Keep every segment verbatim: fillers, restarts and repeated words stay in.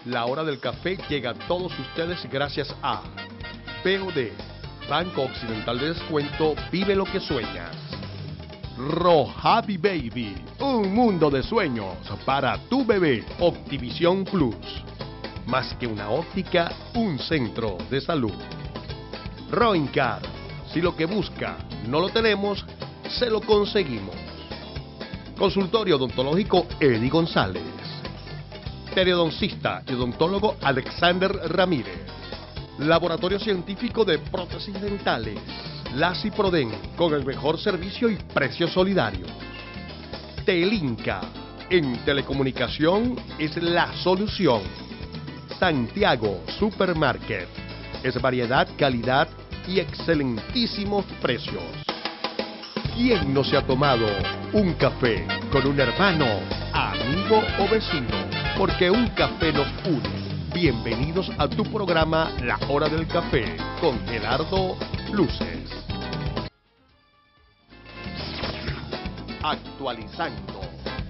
La hora del café llega a todos ustedes gracias a B O D, Banco Occidental de Descuento, vive lo que sueñas. Rojavi Baby, un mundo de sueños para tu bebé. Optivisión Plus, más que una óptica, un centro de salud. Roincar, si lo que busca no lo tenemos, se lo conseguimos. Consultorio odontológico Eddie González. Periodoncista y odontólogo Alexander Ramírez. Laboratorio Científico de Prótesis Dentales, Lasi Proden, con el mejor servicio y precios solidarios. Telinca, en telecomunicación es la solución. Santiago Supermarket, es variedad, calidad y excelentísimos precios. ¿Quién no se ha tomado un café con un hermano, amigo o vecino? Porque un café nos une. Bienvenidos a tu programa La Hora del Café con Gerardo Luces. Actualizando.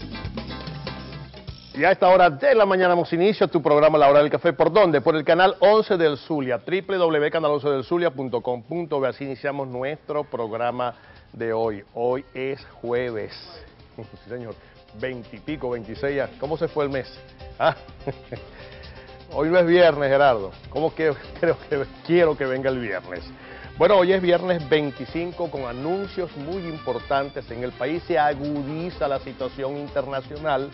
Y a esta hora de la mañana damos inicio a tu programa La Hora del Café. ¿Por dónde? Por el canal once del Zulia, doble u doble u doble u punto canal once del zulia punto com punto be. Así iniciamos nuestro programa de hoy. Hoy es jueves. Sí, señor. Veintipico, veintiséis. ¿Cómo se fue el mes? ¿Ah? Hoy no es viernes, Gerardo. ¿Cómo que creo que quiero que venga el viernes? Bueno, hoy es viernes veinticinco con anuncios muy importantes en el país. Se agudiza la situación internacional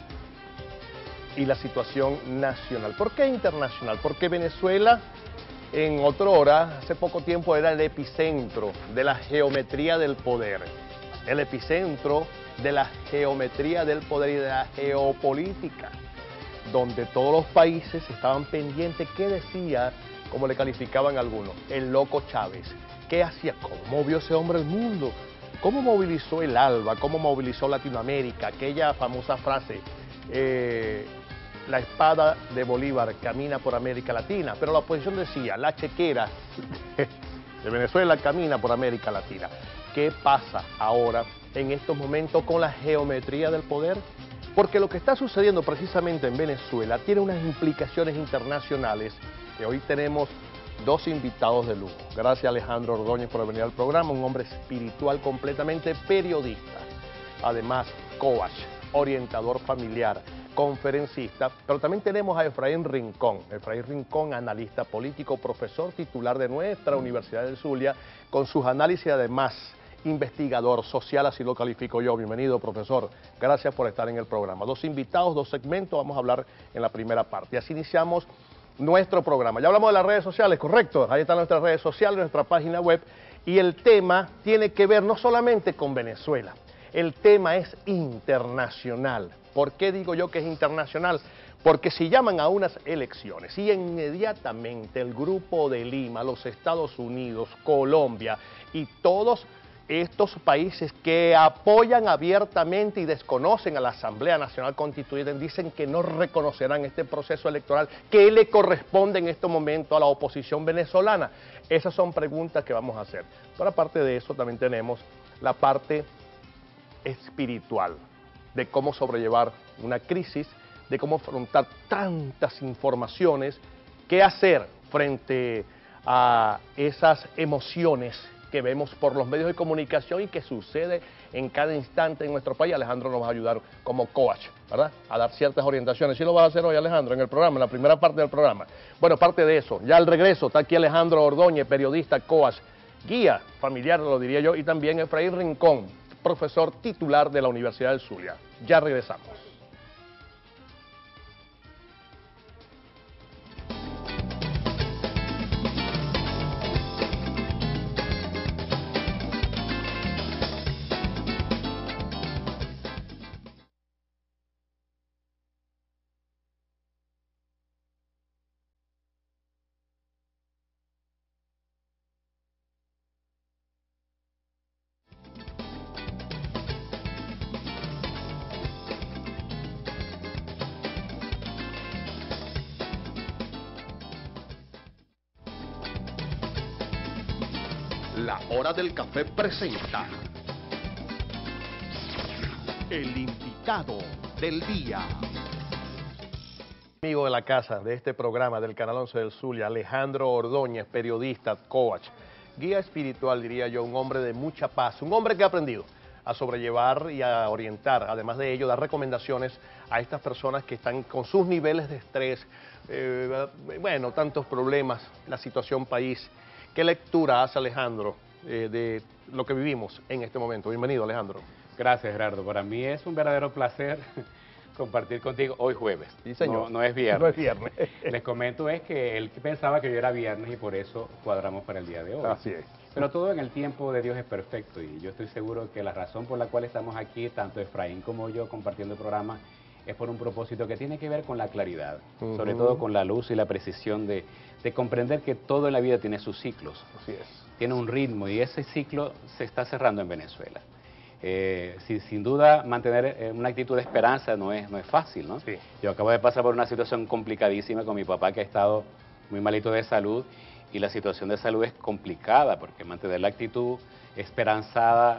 y la situación nacional. ¿Por qué internacional? Porque Venezuela, en otra hora, hace poco tiempo era el epicentro de la geometría del poder. El epicentro de la geometría del poder y de la geopolítica, donde todos los países estaban pendientes. ¿Qué decía, como le calificaban algunos, el loco Chávez? ¿Qué hacía? ¿Cómo movió ese hombre el mundo? ¿Cómo movilizó el ALBA? ¿Cómo movilizó Latinoamérica? Aquella famosa frase, eh, la espada de Bolívar camina por América Latina, pero la oposición decía, la chequera de Venezuela camina por América Latina. ¿Qué pasa ahora en estos momentos con la geometría del poder? Porque lo que está sucediendo precisamente en Venezuela tiene unas implicaciones internacionales que hoy tenemos dos invitados de lujo. Gracias a Alejandro Ordóñez por venir al programa, un hombre espiritual completamente periodista, además coach, orientador familiar, conferencista, pero también tenemos a Efraín Rincón. Efraín Rincón, analista político, profesor titular de nuestra Universidad del Zulia, con sus análisis además investigador social, así lo califico yo. Bienvenido, profesor. Gracias por estar en el programa. Dos invitados, dos segmentos, vamos a hablar en la primera parte. Así iniciamos nuestro programa. Ya hablamos de las redes sociales, ¿correcto? Ahí están nuestras redes sociales, nuestra página web, y el tema tiene que ver no solamente con Venezuela, el tema es internacional. ¿Por qué digo yo que es internacional? Porque si llaman a unas elecciones y inmediatamente el Grupo de Lima, los Estados Unidos, Colombia y todos estos países que apoyan abiertamente y desconocen a la Asamblea Nacional Constituyente, dicen que no reconocerán este proceso electoral, ¿qué le corresponde en este momento a la oposición venezolana? Esas son preguntas que vamos a hacer. Pero aparte de eso también tenemos la parte espiritual, de cómo sobrellevar una crisis, de cómo afrontar tantas informaciones, qué hacer frente a esas emociones que vemos por los medios de comunicación y que sucede en cada instante en nuestro país. Alejandro nos va a ayudar como coach, ¿verdad?, a dar ciertas orientaciones. ¿Sí lo vas a hacer hoy, Alejandro, en el programa, en la primera parte del programa? Bueno, parte de eso, ya al regreso está aquí Alejandro Ordóñez, periodista, coach, guía familiar, lo diría yo, y también Efraín Rincón, profesor titular de la Universidad del Zulia. Ya regresamos. La Hora del Café presenta el invitado del día. Amigo de la casa de este programa del Canal once del Zulia, Alejandro Ordóñez, periodista, coach, guía espiritual, diría yo, un hombre de mucha paz, un hombre que ha aprendido a sobrellevar y a orientar, además de ello, dar recomendaciones a estas personas que están con sus niveles de estrés, eh, bueno, tantos problemas, la situación país. ¿Qué lectura hace Alejandro eh, de lo que vivimos en este momento? Bienvenido, Alejandro. Gracias, Gerardo. Para mí es un verdadero placer compartir contigo hoy jueves. Sí, señor. No, no es viernes. No es viernes. Les comento es que él pensaba que yo era viernes y por eso cuadramos para el día de hoy. Así es. Pero todo en el tiempo de Dios es perfecto y yo estoy seguro que la razón por la cual estamos aquí, tanto Efraín como yo compartiendo el programa, es por un propósito que tiene que ver con la claridad, uh-huh. sobre todo con la luz y la precisión de, de comprender que todo en la vida tiene sus ciclos. Así es. Tiene un ritmo y ese ciclo se está cerrando en Venezuela. Eh, si, sin duda mantener eh, una actitud de esperanza no es, no es fácil, ¿no? Sí. Yo acabo de pasar por una situación complicadísima con mi papá que ha estado muy malito de salud y la situación de salud es complicada porque mantener la actitud esperanzada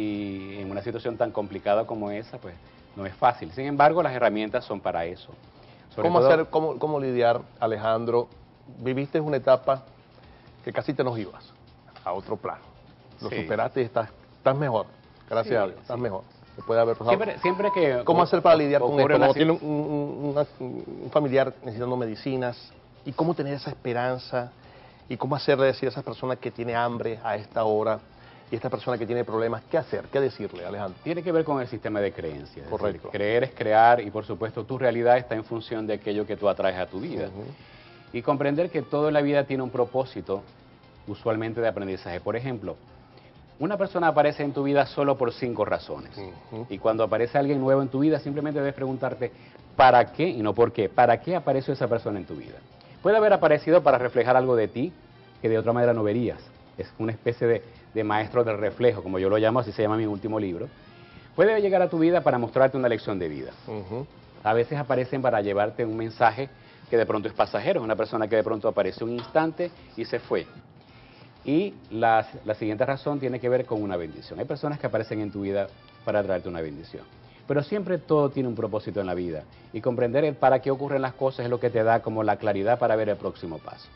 y en una situación tan complicada como esa pues no es fácil. Sin embargo, las herramientas son para eso. Sobre ¿Cómo, todo, hacer, cómo, ¿Cómo lidiar, Alejandro? Viviste una etapa que casi te nos ibas a otro plano. Lo sí. superaste y estás, estás mejor. Gracias sí, a Dios, estás sí. mejor. Se puede haber pasado. Siempre, siempre que ¿Cómo hacer para lidiar con esto? Cuando una... tiene un, un, una, un familiar necesitando medicinas, y cómo tener esa esperanza, y cómo hacerle decir a esa persona que tiene hambre a esta hora, y esta persona que tiene problemas, ¿qué hacer? ¿Qué decirle, Alejandro? Tiene que ver con el sistema de creencias. Correcto. Es decir, creer es crear, y por supuesto tu realidad está en función de aquello que tú atraes a tu vida. Uh-huh. Y comprender que todo en la vida tiene un propósito, usualmente de aprendizaje. Por ejemplo, una persona aparece en tu vida solo por cinco razones. Uh-huh. Y cuando aparece alguien nuevo en tu vida, simplemente debes preguntarte ¿para qué? Y no por qué. ¿Para qué apareció esa persona en tu vida? Puede haber aparecido para reflejar algo de ti que de otra manera no verías. Es una especie de, de maestro del reflejo, como yo lo llamo, así se llama mi último libro. Puede llegar a tu vida para mostrarte una lección de vida. Uh-huh. A veces aparecen para llevarte un mensaje que de pronto es pasajero. Una persona que de pronto apareció un instante y se fue. Y la, la siguiente razón tiene que ver con una bendición. Hay personas que aparecen en tu vida para traerte una bendición. Pero siempre todo tiene un propósito en la vida. Y comprender el para qué ocurren las cosas es lo que te da como la claridad para ver el próximo paso.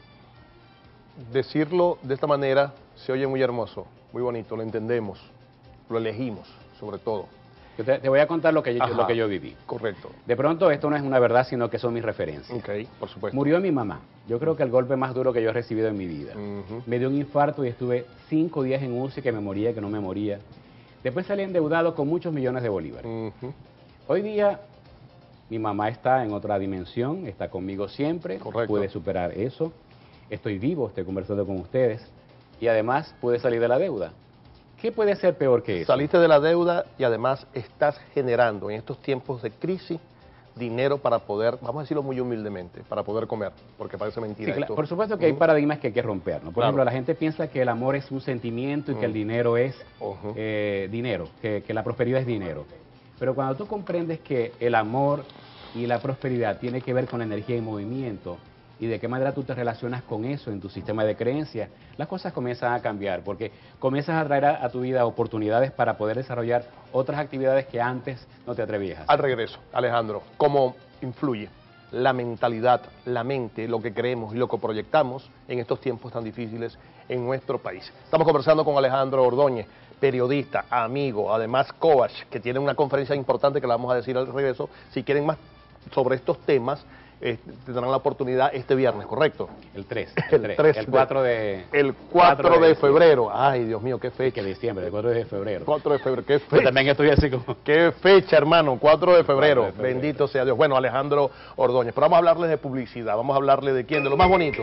Decirlo de esta manera se oye muy hermoso, muy bonito, lo entendemos, lo elegimos, sobre todo. Yo te, te voy a contar lo que, yo, lo que yo viví. Correcto. De pronto esto no es una verdad, sino que son mis referencias. Ok, por supuesto. Murió mi mamá. Yo creo que el golpe más duro que yo he recibido en mi vida. Uh-huh. Me dio un infarto y estuve cinco días en U C I, que me moría, que no me moría. Después salí endeudado con muchos millones de bolívares. Uh-huh. Hoy día mi mamá está en otra dimensión, está conmigo siempre. Correcto. Pude superar eso. Estoy vivo, estoy conversando con ustedes. Y además pude salir de la deuda. ¿Qué puede ser peor que eso? Saliste de la deuda y además estás generando en estos tiempos de crisis dinero para poder, vamos a decirlo muy humildemente, para poder comer, porque parece mentira. Sí, claro, esto. Por supuesto que uh-huh. hay paradigmas que hay que romper, ¿no? Por claro. ejemplo, la gente piensa que el amor es un sentimiento y uh-huh. que el dinero es uh-huh. eh, dinero, que, que la prosperidad es dinero. Pero cuando tú comprendes que el amor y la prosperidad tiene que ver con la energía y movimiento, y de qué manera tú te relacionas con eso en tu sistema de creencias, las cosas comienzan a cambiar, porque comienzas a traer a, a tu vida oportunidades para poder desarrollar otras actividades que antes no te atrevías a hacer. Al regreso, Alejandro, ¿cómo influye la mentalidad, la mente, lo que creemos y lo que proyectamos en estos tiempos tan difíciles en nuestro país? Estamos conversando con Alejandro Ordóñez, periodista, amigo, además coach, que tiene una conferencia importante que la vamos a decir al regreso. Si quieren más sobre estos temas, Eh, tendrán la oportunidad este viernes, ¿correcto? El tres. El, el, tres el cuatro de... El cuatro de febrero. Ay, Dios mío, qué fecha. Que diciembre, el cuatro de febrero. cuatro de febrero, qué fecha. Yo también estoy así como... Qué fecha, hermano, cuatro de febrero. cuatro de febrero. Bendito sea Dios. Bueno, Alejandro Ordóñez, pero vamos a hablarles de publicidad, vamos a hablarles de quién, de lo más bonito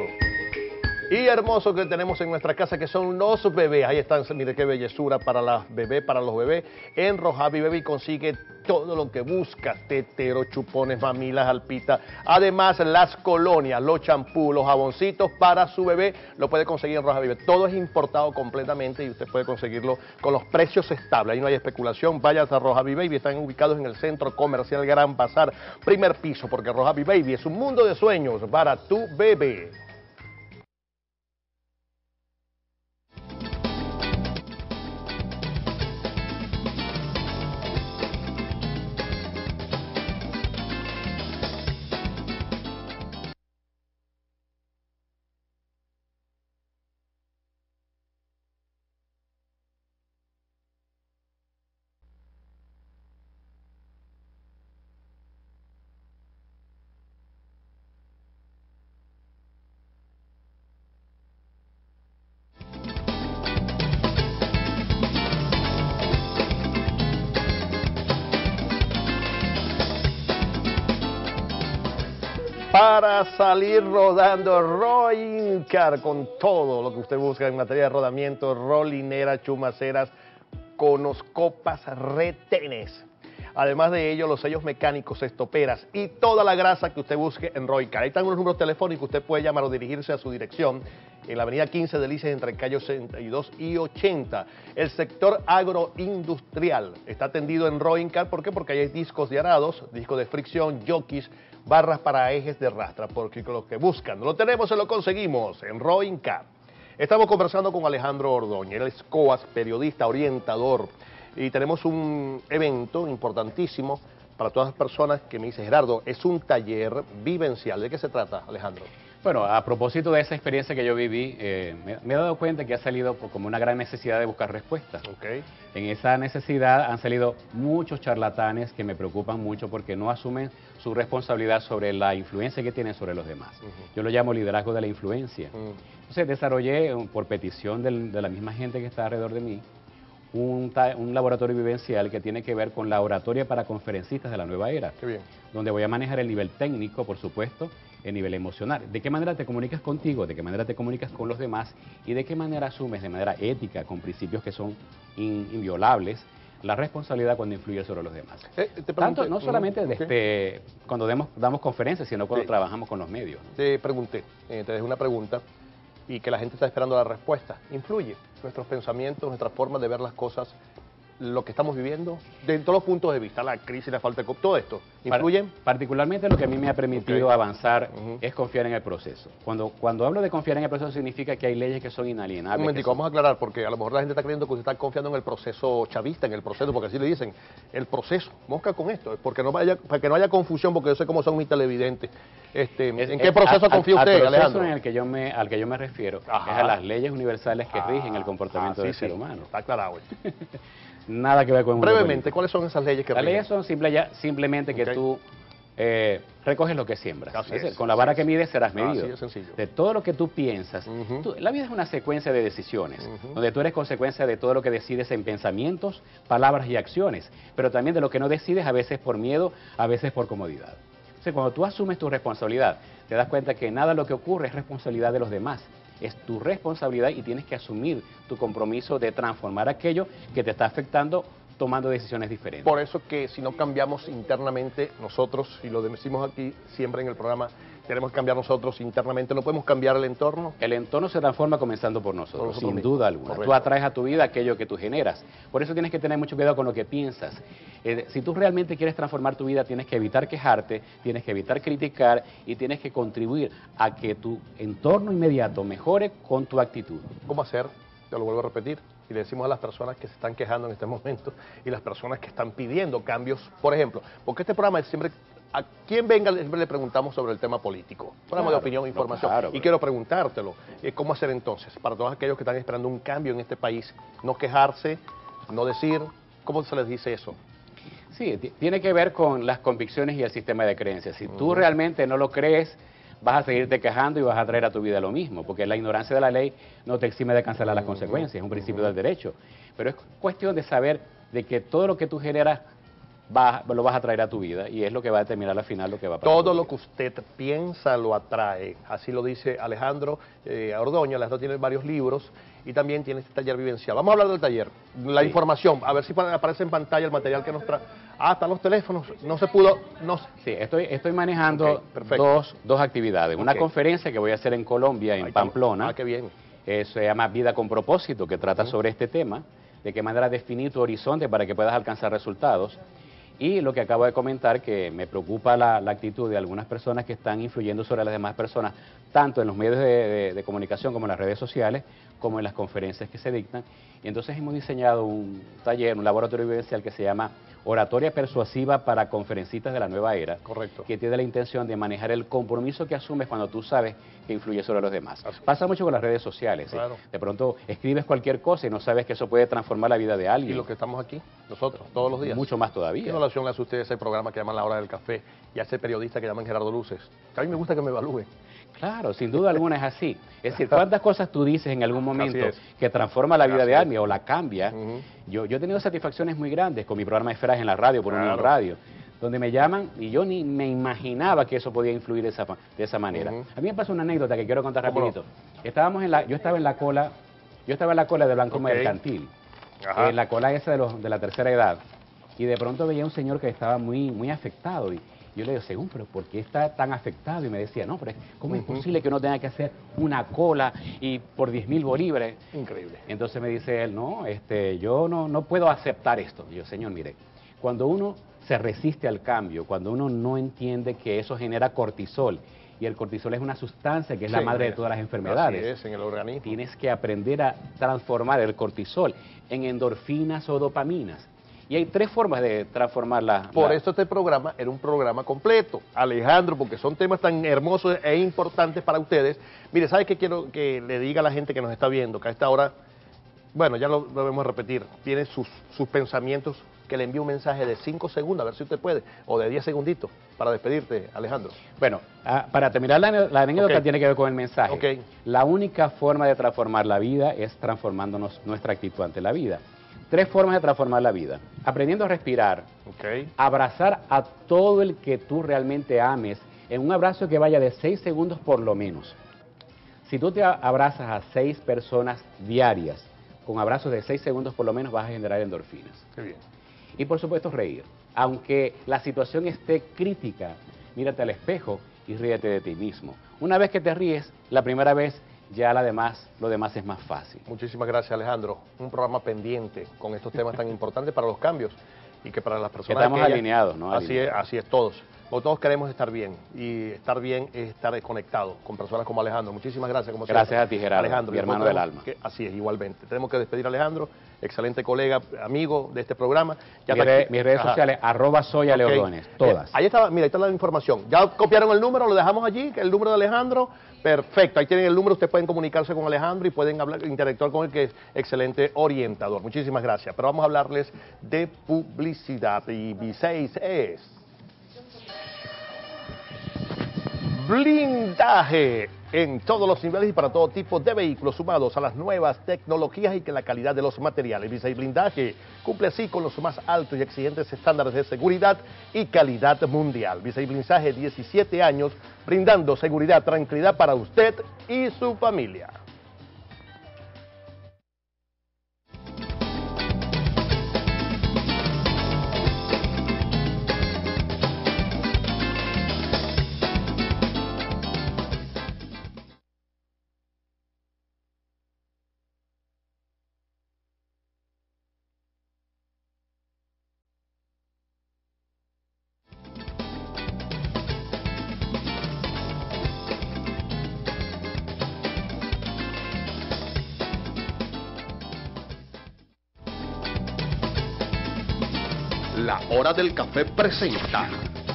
y hermoso que tenemos en nuestra casa, que son los bebés. Ahí están, mire qué bellezura para las bebés, para los bebés. En Rojavi Baby consigue todo lo que buscas: teteros, chupones, mamilas, alpitas. Además, las colonias, los champús, los jaboncitos para su bebé, lo puede conseguir en Rojavi Baby. Todo es importado completamente y usted puede conseguirlo con los precios estables. Ahí no hay especulación. Vayas a Rojavi Baby, están ubicados en el Centro Comercial Gran Bazar, primer piso, porque Rojavi Baby es un mundo de sueños para tu bebé. para salir rodando Rowing Car con todo lo que usted busca en materia de rodamiento, rolinera, chumaceras, conos, copas, retenes. Además de ello, los sellos mecánicos, estoperas y toda la grasa que usted busque en Rowing Car. Ahí están unos números telefónicos, usted puede llamar o dirigirse a su dirección en la avenida quince de Lices entre calle sesenta y dos y ochenta. El sector agroindustrial está atendido en Rowing Car. ¿Por qué? Porque ahí hay discos de arados, discos de fricción, jockeys, barras para ejes de rastra, porque lo que buscan, lo tenemos y lo conseguimos en Rowing Car. Estamos conversando con Alejandro Ordóñez, él es COAS, periodista, orientador, y tenemos un evento importantísimo para todas las personas que me dicen, Gerardo, es un taller vivencial. ¿De qué se trata, Alejandro? Bueno, a propósito de esa experiencia que yo viví, eh, me, me he dado cuenta que ha salido por, como una gran necesidad de buscar respuestas. Okay. En esa necesidad han salido muchos charlatanes que me preocupan mucho porque no asumen su responsabilidad sobre la influencia que tienen sobre los demás. Uh-huh. Yo lo llamo liderazgo de la influencia. Uh-huh. Entonces desarrollé, por petición del, de la misma gente que está alrededor de mí, Un, un laboratorio vivencial que tiene que ver con la oratoria para conferencistas de la nueva era. Qué bien. Donde voy a manejar el nivel técnico, por supuesto, el nivel emocional. De qué manera te comunicas contigo, de qué manera te comunicas con los demás y de qué manera asumes de manera ética, con principios que son in, inviolables, la responsabilidad cuando influye sobre los demás. Eh, te Tanto, no solamente okay. desde cuando demos, damos conferencias, sino cuando sí. trabajamos con los medios, ¿no? Te pregunté, eh, te dejé una pregunta y que la gente está esperando la respuesta. ¿Influye nuestros pensamientos, nuestra forma de ver las cosas, lo que estamos viviendo, de todos los puntos de vista, la crisis, la falta de... todo esto, ¿influyen? Particularmente lo que a mí me ha permitido okay. avanzar uh-huh. es confiar en el proceso. Cuando, cuando hablo de confiar en el proceso significa que hay leyes que son inalienables. Un momentico, son... vamos a aclarar, porque a lo mejor la gente está creyendo que usted está confiando en el proceso chavista, en el proceso, porque así le dicen, el proceso, mosca con esto, porque no vaya, para que no haya confusión, porque yo sé cómo son mis televidentes. Este, es, ¿En qué es, proceso al, confía al, usted, al Alejandro? En el que yo me, al que yo me refiero Ajá. es a las leyes universales que ah, rigen el comportamiento ah, sí, del sí, ser humano. Está aclarado. Nada que ver con... Brevemente, ¿cuáles son esas leyes que Las rigen? leyes son simple ya, simplemente que okay. tú eh, recoges lo que siembras. Así es, es, con la vara así que mides serás medido. Así es sencillo. De todo lo que tú piensas. Uh-huh. tú, la vida es una secuencia de decisiones, uh-huh. donde tú eres consecuencia de todo lo que decides en pensamientos, palabras y acciones, pero también de lo que no decides, a veces por miedo, a veces por comodidad. Entonces, cuando tú asumes tu responsabilidad, te das cuenta que nada de lo que ocurre es responsabilidad de los demás. Es tu responsabilidad y tienes que asumir tu compromiso de transformar aquello que te está afectando tomando decisiones diferentes. Por eso que si no cambiamos internamente nosotros, y lo decimos aquí siempre en el programa, tenemos que cambiar nosotros internamente, ¿no podemos cambiar el entorno? El entorno se transforma comenzando por nosotros, por nosotros sin mismos. Duda alguna. Correcto. Tú atraes a tu vida aquello que tú generas. Por eso tienes que tener mucho cuidado con lo que piensas. Eh, si tú realmente quieres transformar tu vida, tienes que evitar quejarte, tienes que evitar criticar y tienes que contribuir a que tu entorno inmediato mejore con tu actitud. ¿Cómo hacer? Te lo vuelvo a repetir. Y le decimos a las personas que se están quejando en este momento y las personas que están pidiendo cambios, por ejemplo, porque este programa siempre, a quien venga siempre le preguntamos sobre el tema político, programa claro, de opinión e información, no, claro, y pero... quiero preguntártelo, ¿cómo hacer entonces? Para todos aquellos que están esperando un cambio en este país, no quejarse, no decir, ¿cómo se les dice eso? Sí, tiene que ver con las convicciones y el sistema de creencias. Si uh-huh. tú realmente no lo crees, vas a seguirte quejando y vas a traer a tu vida lo mismo, porque la ignorancia de la ley no te exime de cancelar las consecuencias, es un principio del derecho. Pero es cuestión de saber de que todo lo que tú generas va, lo vas a traer a tu vida y es lo que va a determinar al final lo que va a pasar. Todo lo que usted piensa lo atrae, así lo dice Alejandro eh, Ordóñez. Alejandro tiene varios libros y también tiene este taller vivencial. Vamos a hablar del taller, la sí. información, a ver si aparece en pantalla el material que nos trae. Ah, están los teléfonos, no se pudo... No... Sí, estoy, estoy manejando okay, dos, dos actividades. Okay. Una conferencia que voy a hacer en Colombia, en Ahí Pamplona. Ah, qué bien. Eh, se llama Vida con Propósito, que trata uh-huh. sobre este tema, de qué manera definir tu horizonte para que puedas alcanzar resultados. Y lo que acabo de comentar, que me preocupa la, la actitud de algunas personas que están influyendo sobre las demás personas, tanto en los medios de, de, de comunicación como en las redes sociales, como en las conferencias que se dictan. Y entonces hemos diseñado un taller, un laboratorio vivencial que se llama Oratoria Persuasiva para Conferencistas de la Nueva Era. Correcto. Que tiene la intención de manejar el compromiso que asumes cuando tú sabes que influye sobre los demás. Así. Pasa mucho con las redes sociales. Claro. ¿sí? De pronto escribes cualquier cosa y no sabes que eso puede transformar la vida de alguien. Y lo que estamos aquí, nosotros, todos los días. Mucho más todavía. ¿Qué relación le hace usted a ese programa que llaman La Hora del Café y a ese periodista que llaman Gerardo Luces? Que a mí me gusta que me evalúen. Claro, sin duda alguna es así. Es decir, ¿cuántas cosas tú dices en algún momento que transforma la vida así de es. alguien o la cambia? Uh-huh. yo, yo he tenido satisfacciones muy grandes con mi programa de Esferas en la radio, por claro. Unión Radio, donde me llaman y yo ni me imaginaba que eso podía influir de esa, de esa manera. Uh-huh. A mí me pasó una anécdota que quiero contar rapidito. No? Estábamos en la, yo estaba en la cola, yo estaba en la cola de Banco okay. Mercantil, en la cola esa de, los, de la tercera edad, y de pronto veía un señor que estaba muy, muy afectado y yo le digo, según, pero ¿por qué está tan afectado? Y me decía, no, pero ¿cómo uh-huh. es posible que uno tenga que hacer una cola y por diez mil bolívares? Increíble. Entonces me dice él, no, este, yo no, no puedo aceptar esto. Y yo, señor, mire, cuando uno se resiste al cambio, cuando uno no entiende que eso genera cortisol, y el cortisol es una sustancia que es sí, la madre de todas las enfermedades. Así es, en el organismo. Tienes que aprender a transformar el cortisol en endorfinas o dopaminas. Y hay tres formas de transformarla. Por la... eso este programa era un programa completo. Alejandro, porque son temas tan hermosos e importantes para ustedes. Mire, ¿sabe qué quiero que le diga a la gente que nos está viendo? Que a esta hora, bueno, ya lo debemos repetir, tiene sus, sus pensamientos, que le envíe un mensaje de cinco segundos, a ver si usted puede, o de diez segunditos, para despedirte, Alejandro. Bueno, a, para terminar la, la anécdota okay. tiene que ver con el mensaje. Okay. La única forma de transformar la vida es transformándonos nuestra actitud ante la vida. Tres formas de transformar la vida. Aprendiendo a respirar, okay. abrazar a todo el que tú realmente ames, en un abrazo que vaya de seis segundos por lo menos. Si tú te abrazas a seis personas diarias, con abrazos de seis segundos por lo menos vas a generar endorfinas. Qué bien. Y por supuesto reír. Aunque la situación esté crítica, mírate al espejo y ríete de ti mismo. Una vez que te ríes, la primera vez ya la demás, lo demás es más fácil. Muchísimas gracias, Alejandro. Un programa pendiente con estos temas tan importantes para los cambios y que para las personas... Que estamos aquellas, alineados, ¿no? Así alineados. es, así es, todos. O todos queremos estar bien y estar bien es estar conectados con personas como Alejandro. Muchísimas gracias. Como gracias siempre. a ti, Gerardo, Alejandro, mi hermano del alma. Que, así es, igualmente. Tenemos que despedir a Alejandro, excelente colega, amigo de este programa. Ya Mi re, mis redes Ajá. sociales, arroba soy Ale okay. Ordóñez, todas. Eh, ahí está, mira, ahí está la información. Ya copiaron el número, lo dejamos allí, el número de Alejandro. Perfecto, ahí tienen el número, ustedes pueden comunicarse con Alejandro y pueden hablar, interactuar con él, que es excelente orientador. Muchísimas gracias. Pero vamos a hablarles de publicidad y B seis es... blindaje en todos los niveles y para todo tipo de vehículos, sumados a las nuevas tecnologías y que la calidad de los materiales. V seis Blindaje cumple así con los más altos y exigentes estándares de seguridad y calidad mundial. V seis Blindaje, diecisiete años, brindando seguridad, tranquilidad para usted y su familia. La Hora del Café presenta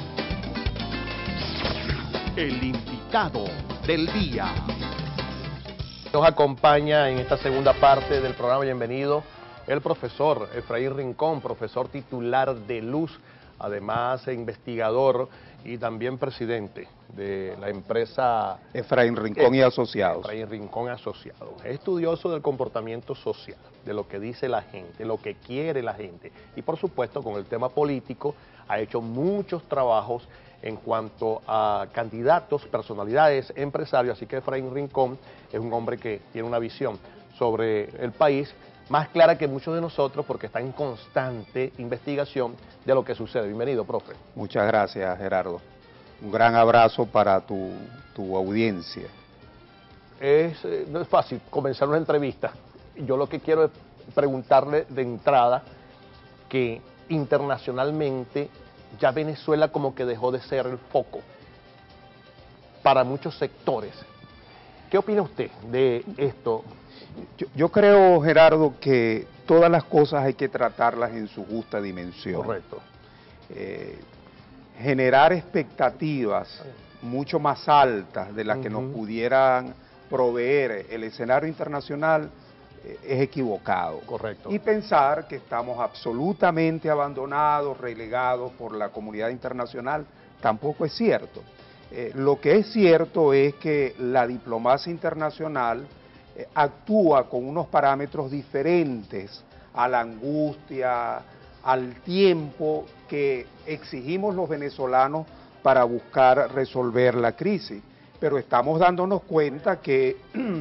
el invitado del día. Nos acompaña en esta segunda parte del programa, bienvenido, el profesor Efraín Rincón, profesor titular de Luz, además investigador y también presidente de la empresa Efraín Rincón eh, y Asociados. Efraín Rincón Asociados. Es estudioso del comportamiento social, de lo que dice la gente, lo que quiere la gente. Y por supuesto con el tema político ha hecho muchos trabajos en cuanto a candidatos, personalidades, empresarios. Así que Efraín Rincón es un hombre que tiene una visión sobre el país más clara que muchos de nosotros porque está en constante investigación de lo que sucede. Bienvenido, profe. Muchas gracias, Gerardo. Un gran abrazo para tu, tu audiencia. Es, eh, no es fácil comenzar una entrevista. Yo lo que quiero es preguntarle de entrada que internacionalmente ya Venezuela como que dejó de ser el foco para muchos sectores. ¿Qué opina usted de esto? Yo, yo creo, Gerardo, que todas las cosas hay que tratarlas en su justa dimensión. Correcto. Eh, generar expectativas mucho más altas de las uh-huh. que nos pudieran proveer el escenario internacional eh, es equivocado. Correcto. Y pensar que estamos absolutamente abandonados, relegados por la comunidad internacional, tampoco es cierto. Eh, lo que es cierto es que la diplomacia internacional eh, actúa con unos parámetros diferentes a la angustia, al tiempo que exigimos los venezolanos para buscar resolver la crisis, pero estamos dándonos cuenta que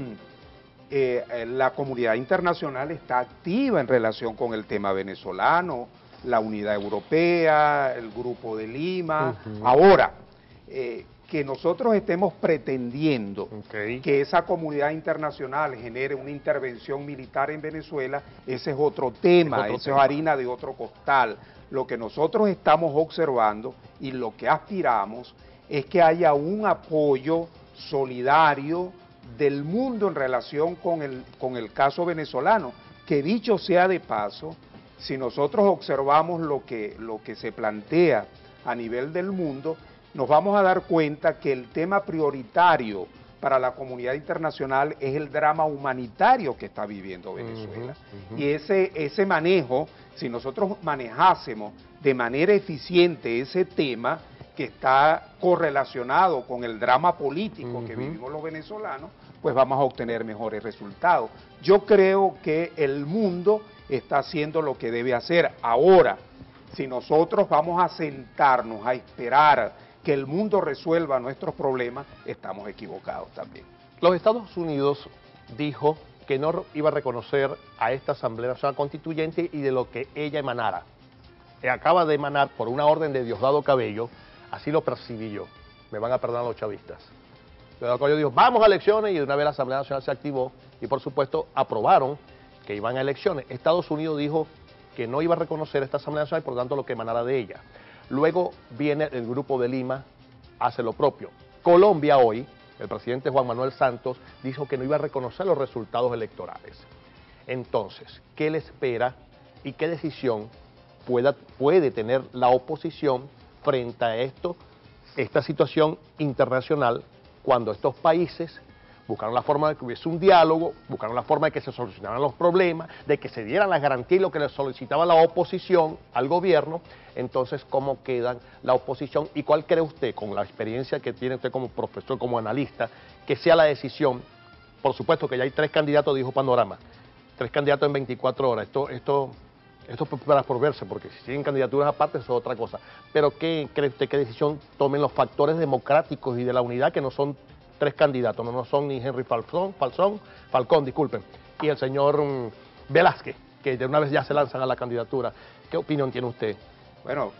eh, la comunidad internacional está activa en relación con el tema venezolano, la Unidad Europea, el Grupo de Lima. Uh-huh. Ahora, eh, que nosotros estemos pretendiendo okay. que esa comunidad internacional genere una intervención militar en Venezuela, ese es otro tema, es otro eso tema. Es harina de otro costal. Lo que nosotros estamos observando y lo que aspiramos es que haya un apoyo solidario del mundo en relación con el, con el caso venezolano, que dicho sea de paso, si nosotros observamos lo que, lo que se plantea a nivel del mundo, nos vamos a dar cuenta que el tema prioritario para la comunidad internacional es el drama humanitario que está viviendo Venezuela. Uh-huh, uh-huh. Y ese, ese manejo, si nosotros manejásemos de manera eficiente ese tema que está correlacionado con el drama político uh-huh. que vivimos los venezolanos, pues vamos a obtener mejores resultados. Yo creo que el mundo está haciendo lo que debe hacer. Ahora, si nosotros vamos a sentarnos a esperar que el mundo resuelva nuestros problemas, estamos equivocados también. Los Estados Unidos dijo que no iba a reconocer a esta Asamblea Nacional Constituyente y de lo que ella emanara. Que acaba de emanar por una orden de Diosdado Cabello, así lo percibí yo, me van a perdonar los chavistas. Diosdado Cabello dijo, vamos a elecciones, y de una vez la Asamblea Nacional se activó y por supuesto aprobaron que iban a elecciones. Estados Unidos dijo que no iba a reconocer esta Asamblea Nacional y por lo tanto lo que emanara de ella. Luego viene el Grupo de Lima, hace lo propio. Colombia hoy, el presidente Juan Manuel Santos, dijo que no iba a reconocer los resultados electorales. Entonces, ¿qué le espera y qué decisión pueda, puede tener la oposición frente a esto, esta situación internacional, cuando estos países buscaron la forma de que hubiese un diálogo, buscaron la forma de que se solucionaran los problemas, de que se dieran las garantías y lo que le solicitaba la oposición al gobierno? Entonces, ¿cómo queda la oposición? ¿Y cuál cree usted, con la experiencia que tiene usted como profesor, como analista, que sea la decisión? Por supuesto que ya hay tres candidatos, dijo Panorama, tres candidatos en veinticuatro horas. Esto, esto, esto para por verse, porque si siguen candidaturas aparte, eso es otra cosa. Pero, ¿qué cree usted, qué decisión tomen los factores democráticos y de la unidad, que no son tres candidatos, no, no son ni Henry Falcón, Falcón, Falcón, disculpen, y el señor um, Velázquez, que de una vez ya se lanzan a la candidatura? ¿Qué opinión tiene usted? Bueno,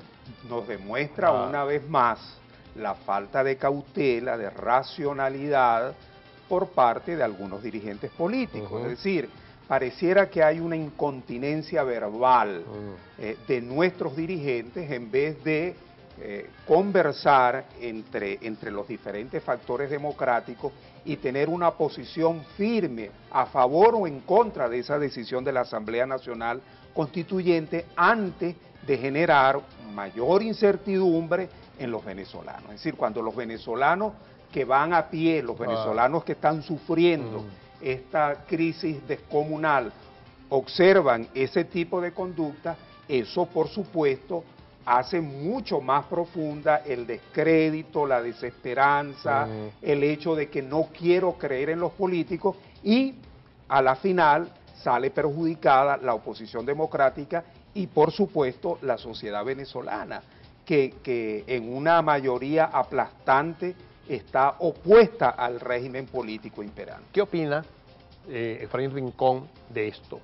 nos demuestra ah. una vez más la falta de cautela, de racionalidad por parte de algunos dirigentes políticos. Uh-huh. Es decir, pareciera que hay una incontinencia verbal uh-huh. eh, de nuestros dirigentes en vez de Eh, conversar entre, entre los diferentes factores democráticos y tener una posición firme a favor o en contra de esa decisión de la Asamblea Nacional Constituyente antes de generar mayor incertidumbre en los venezolanos. Es decir, cuando los venezolanos que van a pie, los venezolanos que están sufriendo mm. esta crisis descomunal, observan ese tipo de conducta, eso por supuesto hace mucho más profunda el descrédito, la desesperanza, uh-huh. el hecho de que no quiero creer en los políticos, y a la final sale perjudicada la oposición democrática y por supuesto la sociedad venezolana, que, que en una mayoría aplastante está opuesta al régimen político imperante. ¿Qué opina eh, Efraín Rincón de esto?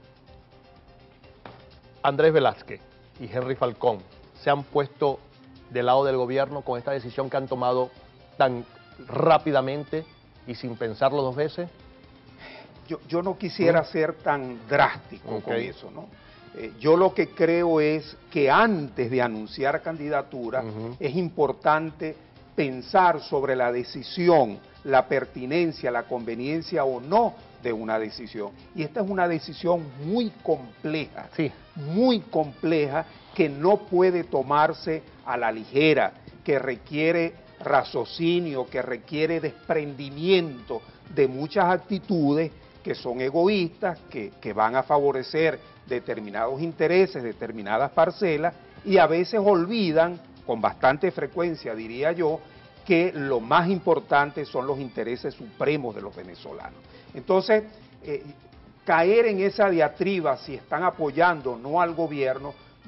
Andrés Velázquez y Henry Falcón se han puesto del lado del gobierno con esta decisión que han tomado tan rápidamente y sin pensarlo dos veces. Yo, yo no quisiera ¿Mm? ser tan drástico okay. con eso, ¿no? Eh, yo lo que creo es que antes de anunciar candidatura uh-huh. es importante pensar sobre la decisión, la pertinencia, la conveniencia o no de una decisión. Y esta es una decisión muy compleja, sí. muy compleja, que no puede tomarse a la ligera, que requiere raciocinio, que requiere desprendimiento de muchas actitudes que son egoístas, que, que van a favorecer determinados intereses, determinadas parcelas, y a veces olvidan, con bastante frecuencia diría yo, que lo más importante son los intereses supremos de los venezolanos. Entonces, eh, caer en esa diatriba si están apoyando o no al gobierno,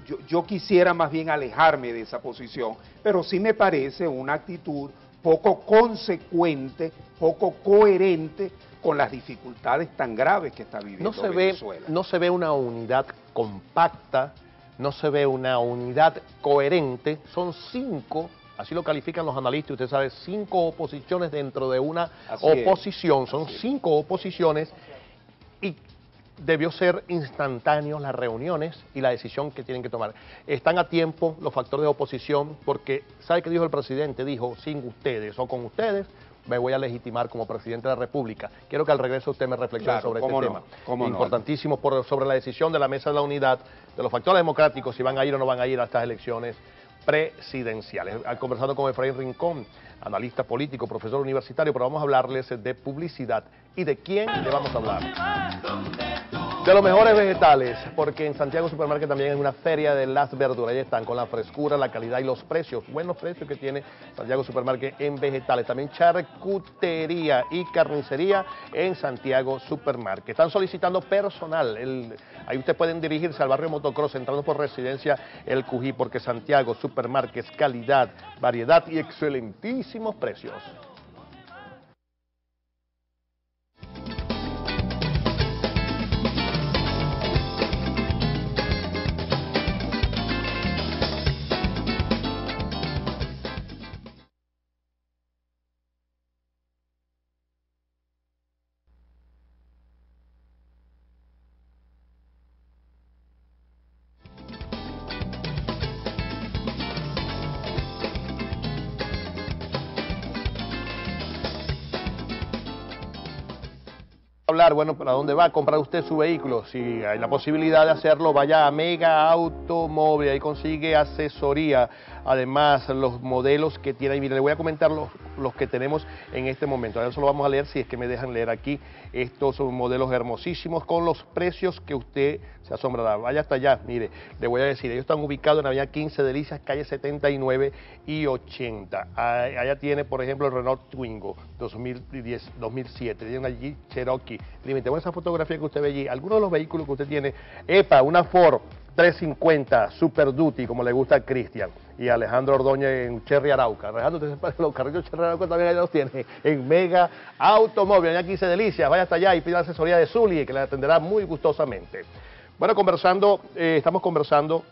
yo, yo quisiera más bien alejarme de esa posición, pero sí me parece una actitud poco consecuente, poco coherente con las dificultades tan graves que está viviendo no se Venezuela. Ve, no se ve una unidad compacta, no se ve una unidad coherente, son cinco, así lo califican los analistas, usted sabe, cinco oposiciones dentro de una Así oposición, es, son así cinco es. oposiciones, y debió ser instantáneos las reuniones y la decisión que tienen que tomar. Están a tiempo los factores de oposición, porque, ¿sabe qué dijo el presidente? Dijo, sin ustedes o con ustedes, me voy a legitimar como presidente de la República. Quiero que al regreso usted me reflexione Claro, sobre este no, tema. cómo Importantísimo no. por, sobre la decisión de la Mesa de la Unidad, de los factores democráticos, si van a ir o no van a ir a estas elecciones presidenciales. Al conversado con Efraín Rincón, analista político, profesor universitario, pero vamos a hablarles de publicidad. ¿Y de quién le vamos a hablar? De los mejores vegetales, porque en Santiago Supermarket también hay una feria de las verduras. Ahí están con la frescura, la calidad y los precios, buenos precios que tiene Santiago Supermarket en vegetales. También charcutería y carnicería en Santiago Supermarket. Están solicitando personal. El, ahí ustedes pueden dirigirse al barrio Motocross entrando por Residencia El Cují, porque Santiago Supermarket es calidad, variedad y excelentísimos precios. Hablar, bueno, ¿para dónde va a comprar usted su vehículo? Si hay la posibilidad de hacerlo, vaya a Mega Automóvil, ahí consigue asesoría, además los modelos que tiene ahí. Mire, le voy a comentar los, los que tenemos en este momento, ahora solo vamos a leer, si es que me dejan leer aquí, estos son modelos hermosísimos con los precios que usted se asombrará. Vaya hasta allá, mire, le voy a decir, ellos están ubicados en la avenida quince Delicias, calle setenta y nueve y ochenta. Allá tiene, por ejemplo, el Renault Twingo dos mil diez, dos mil siete, tiene una Jeep Cherokee Límite. Bueno, esa fotografía que usted ve allí, algunos de los vehículos que usted tiene, epa, una Ford trescientos cincuenta Super Duty, como le gusta a Cristian y a Alejandro Ordóñez en Cherry Arauca. Alejandro, usted los carritos Cherry Arauca también ahí los tiene en Mega Automóvil, allá quince Delicias, vaya hasta allá y pida la asesoría de Zully, que le atenderá muy gustosamente. Bueno, conversando, eh, estamos conversando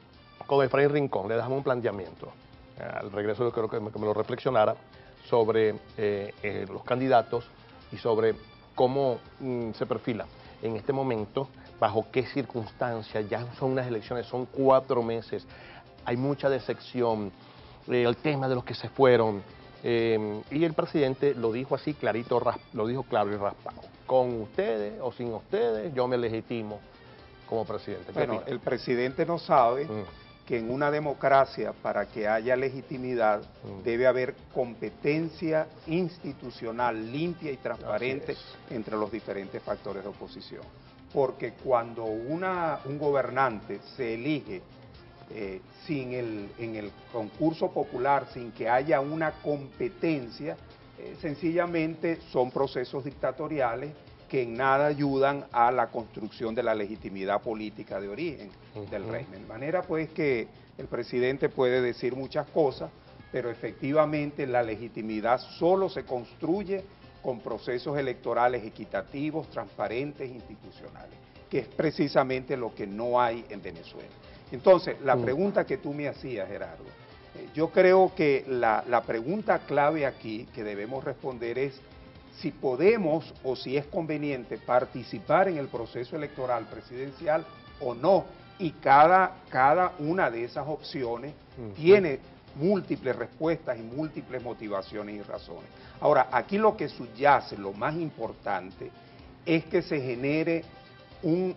con Efraín Rincón, le dejamos un planteamiento. Al regreso yo creo que me, que me lo reflexionara sobre eh, eh, los candidatos y sobre cómo mm, se perfila en este momento, bajo qué circunstancias, ya son unas elecciones, son cuatro meses, hay mucha decepción, eh, el tema de los que se fueron, eh, y el presidente lo dijo así clarito, lo dijo claro y raspado, con ustedes o sin ustedes, yo me legitimo como presidente. Bueno, opina? el presidente no sabe Mm. que en una democracia, para que haya legitimidad, Mm. debe haber competencia institucional limpia y transparente entre los diferentes factores de oposición. Porque cuando una, un gobernante se elige eh, sin el, en el concurso popular, sin que haya una competencia, eh, sencillamente son procesos dictatoriales que en nada ayudan a la construcción de la legitimidad política de origen uh-huh. del régimen. De manera pues que el presidente puede decir muchas cosas, pero efectivamente la legitimidad solo se construye con procesos electorales equitativos, transparentes, institucionales, que es precisamente lo que no hay en Venezuela. Entonces, la uh-huh. pregunta que tú me hacías, Gerardo, eh, yo creo que la, la pregunta clave aquí que debemos responder es si podemos o si es conveniente participar en el proceso electoral presidencial o no, y cada, cada una de esas opciones uh-huh. tiene múltiples respuestas y múltiples motivaciones y razones. Ahora, aquí lo que subyace, lo más importante, es que se genere un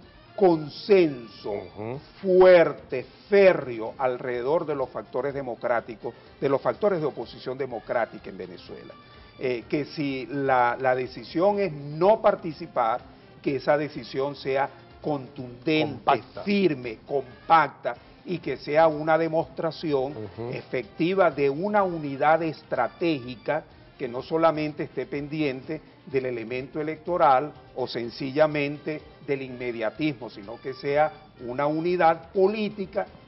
consenso uh-huh. fuerte, férreo, alrededor de los factores democráticos, de los factores de oposición democrática en Venezuela. Eh, que si la, la decisión es no participar, que esa decisión sea contundente, compacta. firme, compacta, y que sea una demostración uh-huh. efectiva de una unidad estratégica que no solamente esté pendiente del elemento electoral o sencillamente del inmediatismo, sino que sea una unidad política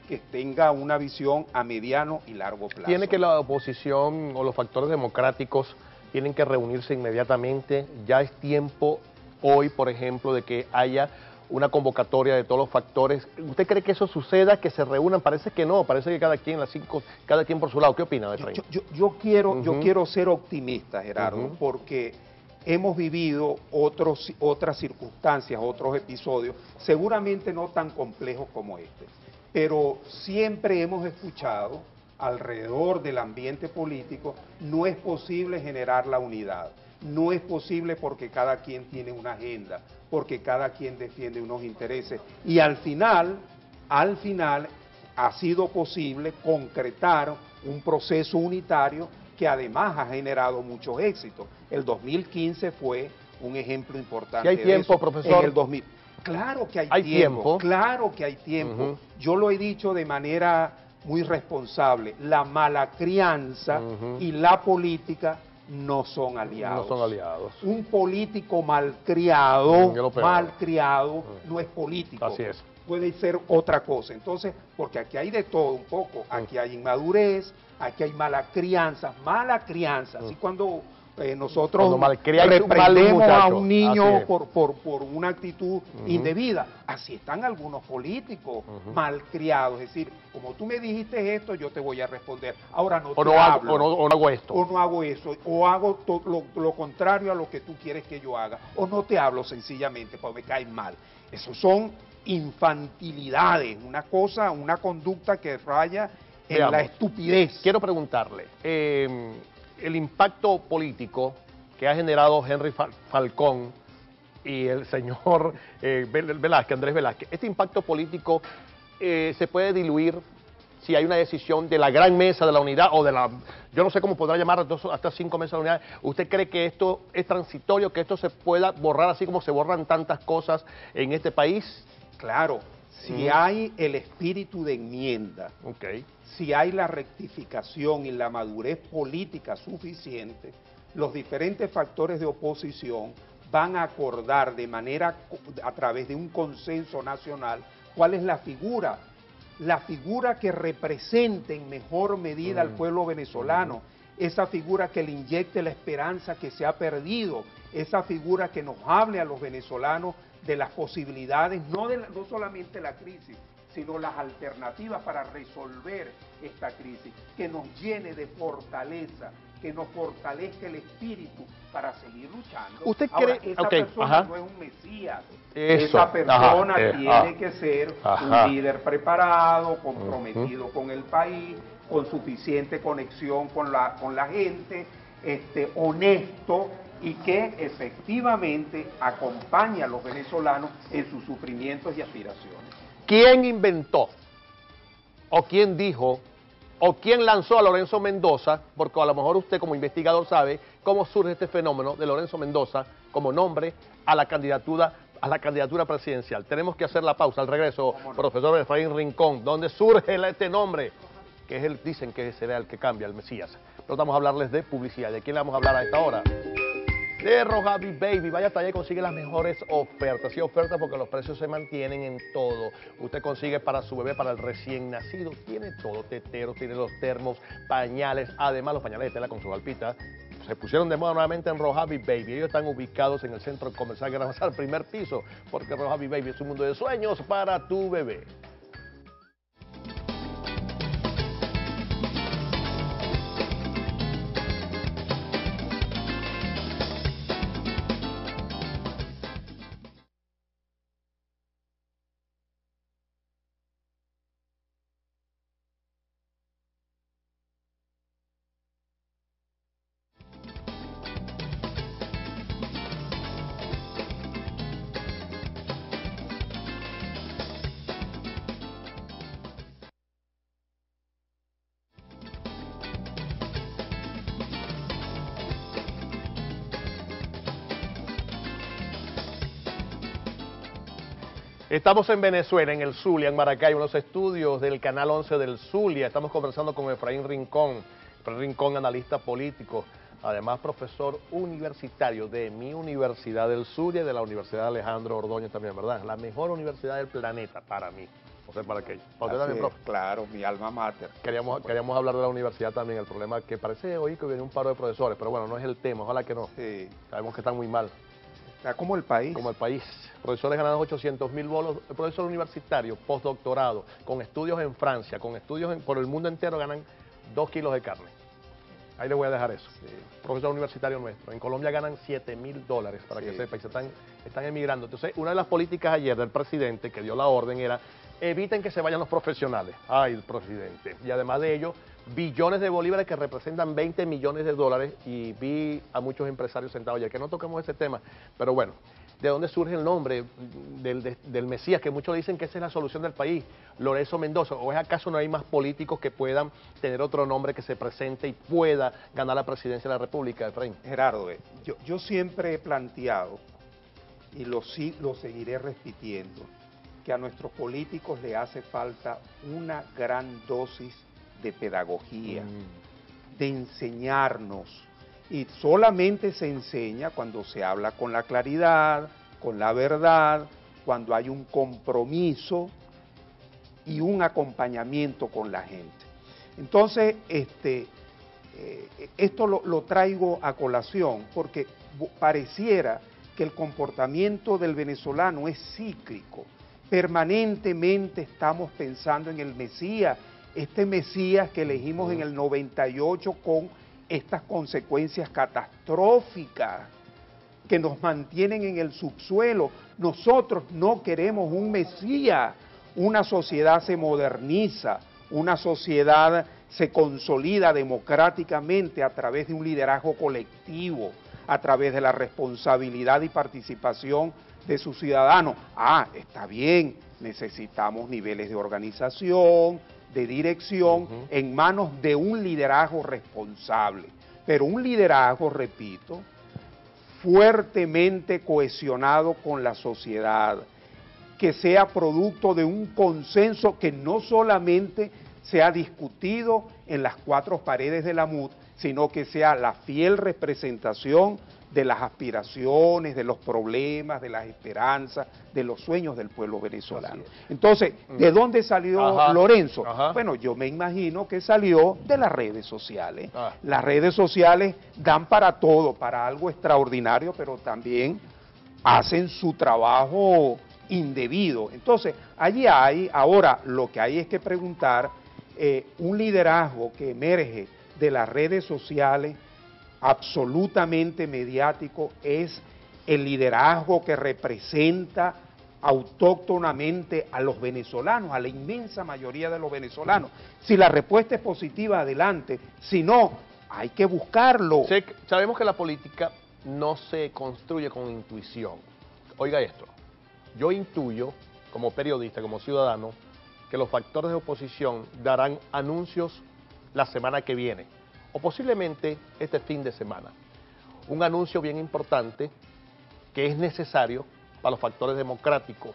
que tenga una visión a mediano y largo plazo. ¿Tiene que la oposición o los factores democráticos tienen que reunirse inmediatamente? ¿Ya es tiempo hoy, por ejemplo, de que haya una convocatoria de todos los factores? ¿Usted cree que eso suceda, que se reúnan? Parece que no, parece que cada quien, las cinco, cada quien por su lado. ¿Qué opina, Efraín? Yo, yo, yo, quiero, uh-huh. yo quiero ser optimista, Gerardo, uh-huh. porque hemos vivido otros, otras circunstancias, otros episodios, seguramente no tan complejos como este, pero siempre hemos escuchado alrededor del ambiente político, no es posible generar la unidad, no es posible porque cada quien tiene una agenda, porque cada quien defiende unos intereses, y al final, al final ha sido posible concretar un proceso unitario que además ha generado muchos éxitos. El dos mil quince fue un ejemplo importante. ¿Y hay tiempo, de eso. profesor? En el dos mil. Claro que hay, ¿Hay tiempo, tiempo, claro que hay tiempo. Uh-huh. Yo lo he dicho de manera muy responsable, la mala crianza uh-huh. y la política no son aliados. No son aliados. Un político malcriado, uh-huh. malcriado, uh-huh. no es político. Así es. Puede ser otra cosa. Entonces, porque aquí hay de todo un poco, aquí hay inmadurez, aquí hay mala crianza, mala crianza. Así cuando eh, nosotros cuando reprendemos un a un niño es. por, por, por una actitud uh-huh. indebida, así están algunos políticos uh-huh. malcriados. Es decir, como tú me dijiste esto, yo te voy a responder. Ahora no o te no hablo. Hago, o, no, o no hago esto. O no hago eso, o hago to, lo, lo contrario a lo que tú quieres que yo haga. O no te hablo sencillamente porque me caes mal. Esos son infantilidades, una cosa, una conducta que raya en Veamos. la estupidez. Quiero preguntarle, eh, el impacto político que ha generado Henry Falcón y el señor eh, Velázquez, Andrés Velázquez, este impacto político eh, se puede diluir si hay una decisión de la gran mesa de la unidad o de la, yo no sé cómo podrá llamar hasta cinco mesas de la unidad. ¿Usted cree que esto es transitorio, que esto se pueda borrar así como se borran tantas cosas en este país? Claro, si uh-huh. hay el espíritu de enmienda, okay. si hay la rectificación y la madurez política suficiente, los diferentes factores de oposición van a acordar de manera, a través de un consenso nacional, cuál es la figura, la figura que represente en mejor medida uh-huh. al pueblo venezolano, uh-huh. esa figura que le inyecte la esperanza que se ha perdido, esa figura que nos hable a los venezolanos de las posibilidades, no, de la, no solamente la crisis, sino las alternativas para resolver esta crisis, que nos llene de fortaleza, que nos fortalezca el espíritu para seguir luchando. ¿Usted Ahora, cree? esa Okay. persona Ajá. no es un mesías, Eso. esa persona Ajá. tiene Ajá. que ser Ajá. un líder preparado, comprometido uh-huh. con el país, con suficiente conexión con la, con la gente, este, honesto, y que efectivamente acompaña a los venezolanos en sus sufrimientos y aspiraciones. ¿Quién inventó, o quién dijo, o quién lanzó a Lorenzo Mendoza? Porque a lo mejor usted como investigador sabe cómo surge este fenómeno de Lorenzo Mendoza como nombre a la candidatura, a la candidatura presidencial. Tenemos que hacer la pausa. Al regreso, no? Profesor Efraín Rincón, ¿dónde surge este nombre? Que es el, dicen que será el que cambia, el Mesías. Pero vamos a hablarles de publicidad. ¿De quién le vamos a hablar a esta hora? De Rojavi Baby. Vaya hasta allá y consigue las mejores ofertas. Sí, ofertas porque los precios se mantienen en todo. Usted consigue para su bebé, para el recién nacido, tiene todo, teteros, tiene los termos, pañales, además los pañales de tela con su alpita. Se pusieron de moda nuevamente en Rojavi Baby. Ellos están ubicados en el centro comercial Gran Bazar, primer piso, porque Rojavi Baby es un mundo de sueños para tu bebé. Estamos en Venezuela, en el Zulia, en Maracay, en los estudios del Canal once del Zulia. Estamos conversando con Efraín Rincón, Efraín Rincón, analista político, además profesor universitario de mi Universidad del Zulia y de la Universidad Alejandro Ordóñez también, ¿verdad? La mejor universidad del planeta para mí. José Paraqueño. Para usted Así también, es, profe. claro, mi alma mater. Queríamos, queríamos hablar de la universidad también, el problema que parece hoy que viene un paro de profesores, pero bueno, no es el tema, ojalá que no. Sí. Sabemos que están muy mal. Está como el país. Como el país. Profesores ganando ochocientos mil bolos, profesor universitario, postdoctorado, con estudios en Francia, con estudios en, por el mundo entero, ganan dos kilos de carne. Ahí les voy a dejar eso. Sí. Profesor universitario nuestro. En Colombia ganan siete mil dólares, para sí. que sepa, y se están, están emigrando. Entonces, una de las políticas ayer del presidente que dio la orden era, eviten que se vayan los profesionales. Ay, el presidente. Y además de ello, billones de bolívares que representan veinte millones de dólares, y vi a muchos empresarios sentados ayer, que no toquemos ese tema, pero bueno, ¿de dónde surge el nombre del, de, del Mesías? Que muchos dicen que esa es la solución del país, Lorenzo Mendoza. ¿O es acaso no hay más políticos que puedan tener otro nombre que se presente y pueda ganar la presidencia de la República, Efraín? Gerardo, yo, yo siempre he planteado, y lo, lo seguiré repitiendo, que a nuestros políticos le hace falta una gran dosis de pedagogía, mm. de enseñarnos. Y solamente se enseña cuando se habla con la claridad, con la verdad, cuando hay un compromiso y un acompañamiento con la gente. Entonces, este, eh, esto lo, lo traigo a colación porque pareciera que el comportamiento del venezolano es cíclico. Permanentemente estamos pensando en el Mesías, este Mesías que elegimos en el noventa y ocho con estas consecuencias catastróficas que nos mantienen en el subsuelo. Nosotros no queremos un Mesías. Una sociedad se moderniza, una sociedad se consolida democráticamente a través de un liderazgo colectivo, a través de la responsabilidad y participación de sus ciudadanos. Ah, está bien, necesitamos niveles de organización, de dirección, uh-huh. en manos de un liderazgo responsable, pero un liderazgo, repito, fuertemente cohesionado con la sociedad, que sea producto de un consenso que no solamente sea discutido en las cuatro paredes de la M U D, sino que sea la fiel representación de las aspiraciones, de los problemas, de las esperanzas, de los sueños del pueblo venezolano. Entonces, ¿de dónde salió Ajá. Lorenzo? Ajá. Bueno, yo me imagino que salió de las redes sociales. Ah. Las redes sociales dan para todo, para algo extraordinario, pero también hacen su trabajo indebido. Entonces, allí hay, ahora lo que hay es que preguntar, eh, un liderazgo que emerge de las redes sociales, absolutamente mediático, es el liderazgo que representa autóctonamente a los venezolanos, a la inmensa mayoría de los venezolanos. Si la respuesta es positiva, adelante. Si no, hay que buscarlo. Sí, sabemos que la política no se construye con intuición. Oiga esto, yo intuyo, como periodista, como ciudadano, que los factores de oposición darán anuncios la semana que viene, o posiblemente este fin de semana. Un anuncio bien importante que es necesario para los factores democráticos.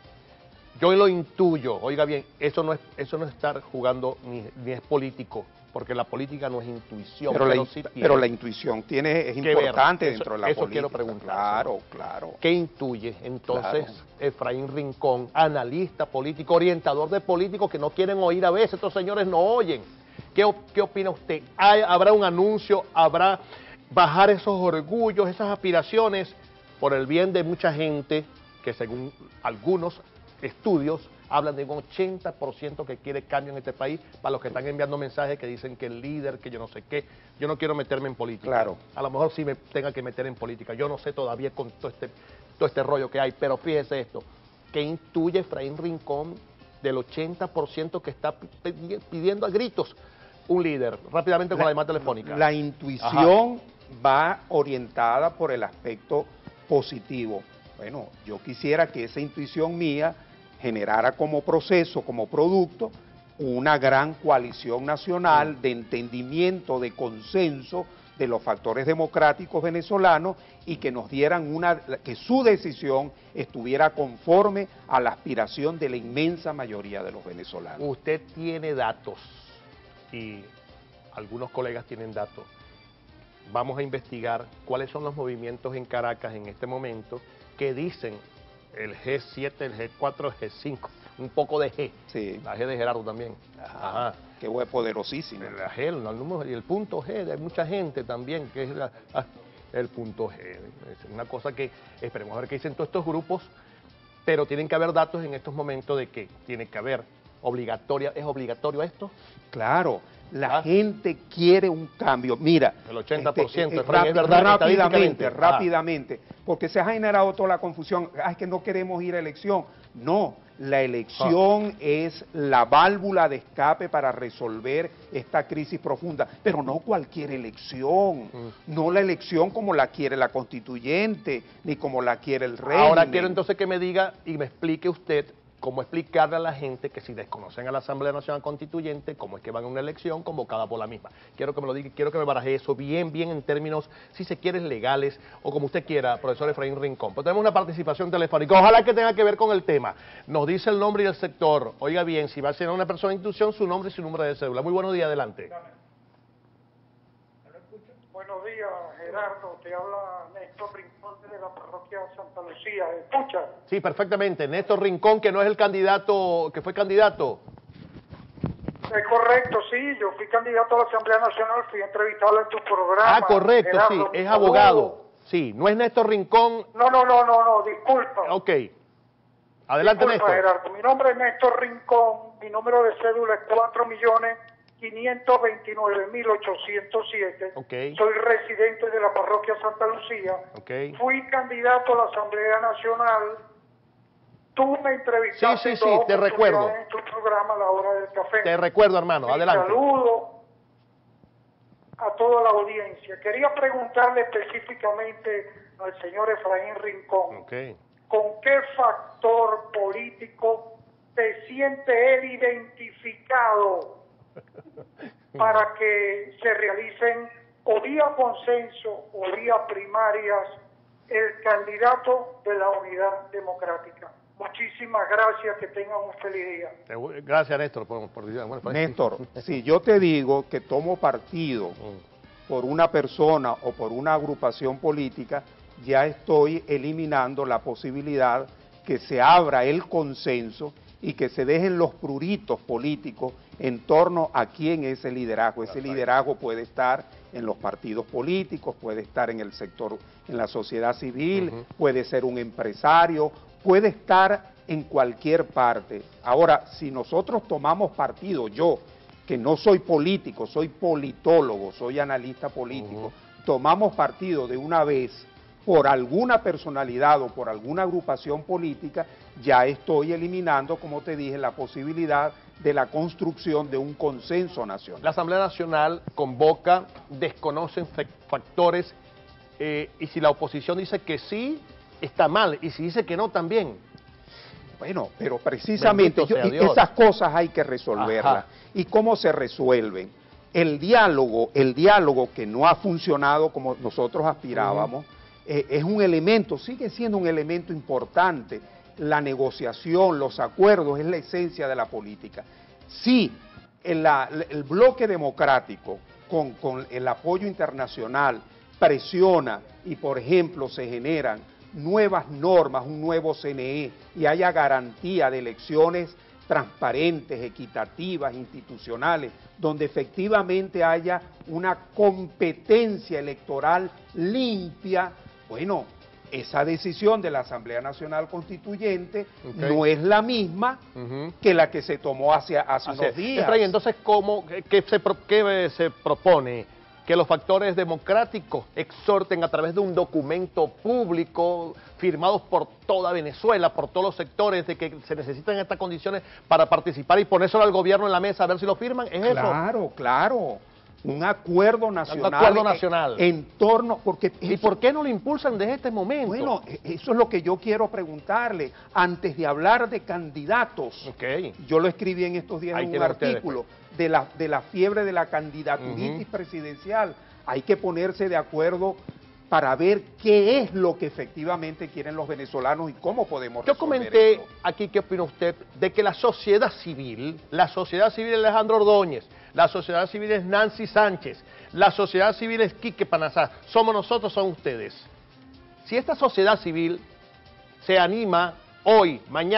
Yo lo intuyo, oiga bien, eso no es, eso no es estar jugando ni, ni es político, porque la política no es intuición. Pero, pero, la, sí pero la intuición tiene, es importante ver. dentro eso, de la eso política. Eso quiero preguntar. Claro, claro. ¿Qué intuye entonces claro. Efraín Rincón, analista político, orientador de políticos que no quieren oír a veces? Estos señores no oyen. ¿Qué, qué opina usted? ¿Habrá un anuncio? ¿Habrá bajar esos orgullos, esas aspiraciones por el bien de mucha gente que según algunos estudios hablan de un ochenta por ciento que quiere cambio en este país, para los que están enviando mensajes que dicen que el líder, que yo no sé qué? Yo no quiero meterme en política. Claro. A lo mejor sí me tenga que meter en política. Yo no sé todavía con todo este, todo este rollo que hay, pero fíjese esto. ¿Qué intuye Efraín Rincón del ochenta por ciento que está pidiendo a gritos un líder? Rápidamente con la, la llamada telefónica. La intuición Ajá. va orientada por el aspecto positivo. Bueno, yo quisiera que esa intuición mía generara como proceso, como producto, una gran coalición nacional de entendimiento, de consenso de los factores democráticos venezolanos y que nos dieran una, que su decisión estuviera conforme a la aspiración de la inmensa mayoría de los venezolanos. Usted tiene datos y algunos colegas tienen datos. Vamos a investigar cuáles son los movimientos en Caracas en este momento que dicen el G siete, el G cuatro, el G cinco, un poco de G. Sí. La G de Gerardo también. Ajá. Ajá. Que fue poderosísimo. La G, el número, y el punto G de mucha gente también, que es la, el punto G. Es una cosa que esperemos a ver qué dicen todos estos grupos, pero tienen que haber datos en estos momentos de que tiene que haber obligatoria. ¿Es obligatorio esto? Claro. La ¿Ah? gente quiere un cambio. Mira, el ochenta por ciento, este, es, eh, es verdad, rápidamente, ah. rápidamente, porque se ha generado toda la confusión. Ah, es que no queremos ir a elección. No, la elección ah. es la válvula de escape para resolver esta crisis profunda, pero no cualquier elección, mm. no la elección como la quiere la constituyente, ni como la quiere el régimen. Ahora quiero entonces que me diga y me explique usted cómo explicarle a la gente que si desconocen a la Asamblea Nacional Constituyente, cómo es que van a una elección convocada por la misma. Quiero que me lo diga, quiero que me baraje eso bien, bien en términos, si se quiere, legales, o como usted quiera, profesor Efraín Rincón. Pero tenemos una participación telefónica, ojalá que tenga que ver con el tema. Nos dice el nombre y el sector. Oiga bien, si va a ser una persona de institución, su nombre y su número de cédula. Muy buenos días, adelante. Buenos días, Gerardo. Te habla Néstor Rincón de la parroquia Santa Lucía. ¿Escucha? Sí, perfectamente. Néstor Rincón, que no es el candidato, que fue candidato. Es correcto, sí. Yo fui candidato a la Asamblea Nacional, fui entrevistado en tu programa. Ah, correcto, Gerardo, sí. Es abogado. Sí, no es Néstor Rincón. No, no, no, no, no, disculpa. Ok. Adelante, disculpa, Néstor. Gerardo. Mi nombre es Néstor Rincón. Mi número de cédula es cuatro millones quinientos veintinueve mil ochocientos siete. Okay. Soy residente de la parroquia Santa Lucía. Okay. Fui candidato a la Asamblea Nacional. Tú me entrevistaste sí, sí, sí, te recuerdo. en tu programa La Hora del Café. Te recuerdo, hermano. Y adelante. Saludo a toda la audiencia. Quería preguntarle específicamente al señor Efraín Rincón. Okay. ¿Con qué factor político se siente él identificado para que se realicen o vía consenso o vía primarias el candidato de la Unidad Democrática? Muchísimas gracias, que tengan un feliz día. Gracias, Néstor, por, por bueno, pues. Néstor, si yo te digo que tomo partido por una persona o por una agrupación política, ya estoy eliminando la posibilidad que se abra el consenso y que se dejen los pruritos políticos en torno a quién es el liderazgo. Ese liderazgo puede estar en los partidos políticos, puede estar en el sector, en la sociedad civil, uh-huh. puede ser un empresario, puede estar en cualquier parte. Ahora, si nosotros tomamos partido, yo, que no soy político, soy politólogo, soy analista político, uh-huh. tomamos partido de una vez por alguna personalidad o por alguna agrupación política, ya estoy eliminando, como te dije, la posibilidad de la construcción de un consenso nacional. La Asamblea Nacional convoca, desconocen factores, eh, y si la oposición dice que sí, está mal, y si dice que no, también. Bueno, pero precisamente yo, esas cosas hay que resolverlas. Ajá. ¿Y cómo se resuelven? El diálogo, el diálogo que no ha funcionado como nosotros aspirábamos, uh-huh. eh, es un elemento, sigue siendo un elemento importante. La negociación, los acuerdos, es la esencia de la política. Si el, la, el bloque democrático, con, con el apoyo internacional, presiona y, por ejemplo, se generan nuevas normas, un nuevo C N E, y haya garantía de elecciones transparentes, equitativas, institucionales, donde efectivamente haya una competencia electoral limpia, bueno, esa decisión de la Asamblea Nacional Constituyente okay. no es la misma uh-huh. que la que se tomó hace, hace unos días. Efraín, entonces, ¿cómo, qué, se, qué se propone? Que los factores democráticos exhorten a través de un documento público firmados por toda Venezuela, por todos los sectores, de que se necesitan estas condiciones para participar y ponérselo al gobierno en la mesa a ver si lo firman, ¿es claro, eso? Claro, claro. Un acuerdo nacional. Un acuerdo nacional. En, en torno, porque ¿Y eso, por qué no lo impulsan desde este momento? Bueno, eso es lo que yo quiero preguntarle. Antes de hablar de candidatos, okay. yo lo escribí en estos días en un artículo de la, de la fiebre de la candidaturitis uh-huh. presidencial. Hay que ponerse de acuerdo para ver qué es lo que efectivamente quieren los venezolanos y cómo podemos Yo resolver comenté esto. aquí, ¿qué opina usted? De que la sociedad civil, la sociedad civil es Alejandro Ordóñez, la sociedad civil es Nancy Sánchez, la sociedad civil es Quique Panazá, somos nosotros, son ustedes. Si esta sociedad civil se anima hoy, mañana,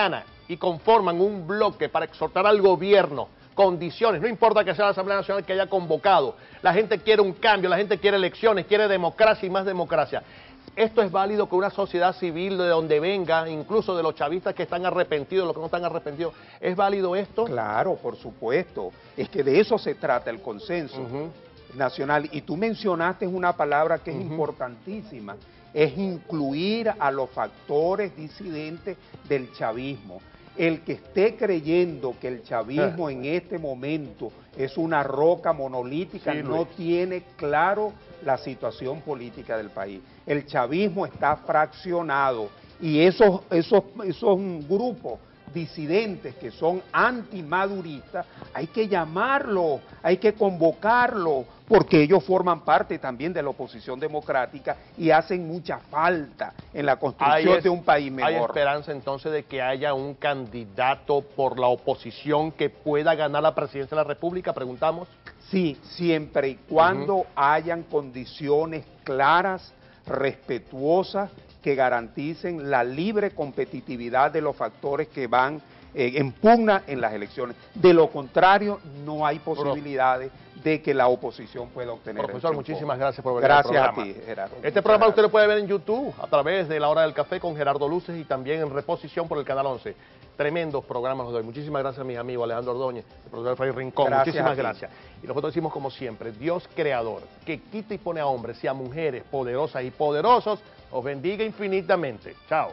y conforman un bloque para exhortar al gobierno, condiciones, no importa que sea la Asamblea Nacional que haya convocado, la gente quiere un cambio, la gente quiere elecciones, quiere democracia y más democracia. Esto es válido con una sociedad civil de donde venga, incluso de los chavistas que están arrepentidos, los que no están arrepentidos. ¿Es válido esto? Claro, por supuesto. Es que de eso se trata el consenso uh-huh. nacional. Y tú mencionaste una palabra que es uh-huh. importantísima, es incluir a los factores disidentes del chavismo. El que esté creyendo que el chavismo en este momento es una roca monolítica sí, no tiene claro la situación política del país. El chavismo está fraccionado y esos, esos, esos grupos disidentes que son antimaduristas, hay que llamarlos, hay que convocarlos, porque ellos forman parte también de la oposición democrática y hacen mucha falta en la construcción es, de un país mejor. ¿Hay esperanza entonces de que haya un candidato por la oposición que pueda ganar la presidencia de la República? Preguntamos. Sí, siempre y cuando uh-huh. hayan condiciones claras, respetuosas, que garanticen la libre competitividad de los factores que van eh, en pugna en las elecciones. De lo contrario, no hay posibilidades de que la oposición pueda obtener el Profesor, muchísimas gracias por venir Gracias al programa. a ti, Gerardo. Este programa usted lo puede ver en YouTube, a través de La Hora del Café con Gerardo Luces y también en reposición por el Canal once. Tremendos programas los doy. Muchísimas gracias a mis amigos Alejandro Ordóñez, el profesor Fray Rincón. Gracias muchísimas gracias. Y nosotros decimos como siempre, Dios creador, que quita y pone a hombres y a mujeres poderosas y poderosos, os bendiga infinitamente. Chao.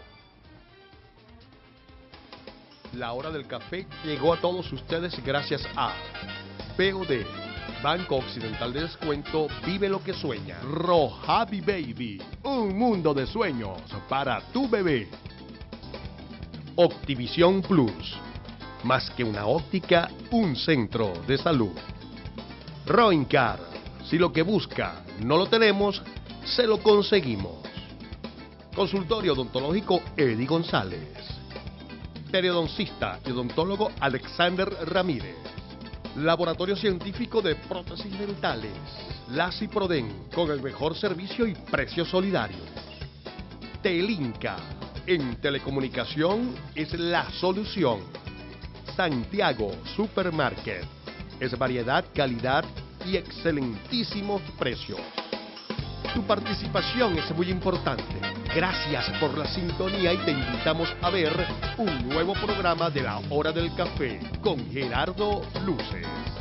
La Hora del Café llegó a todos ustedes gracias a B O D, Banco Occidental de Descuento, vive lo que sueña. Rojavi Baby, un mundo de sueños para tu bebé. Optivisión Plus, más que una óptica, un centro de salud. Roincar, si lo que busca no lo tenemos, se lo conseguimos. Consultorio odontológico Eddie González. Periodoncista y odontólogo Alexander Ramírez. Laboratorio Científico de Prótesis Dentales. Lasi Proden, con el mejor servicio y precio solidario. Telinca, en telecomunicación es la solución. Santiago Supermarket, es variedad, calidad y excelentísimos precios. Tu participación es muy importante. Gracias por la sintonía y te invitamos a ver un nuevo programa de La Hora del Café con Gerardo Luces.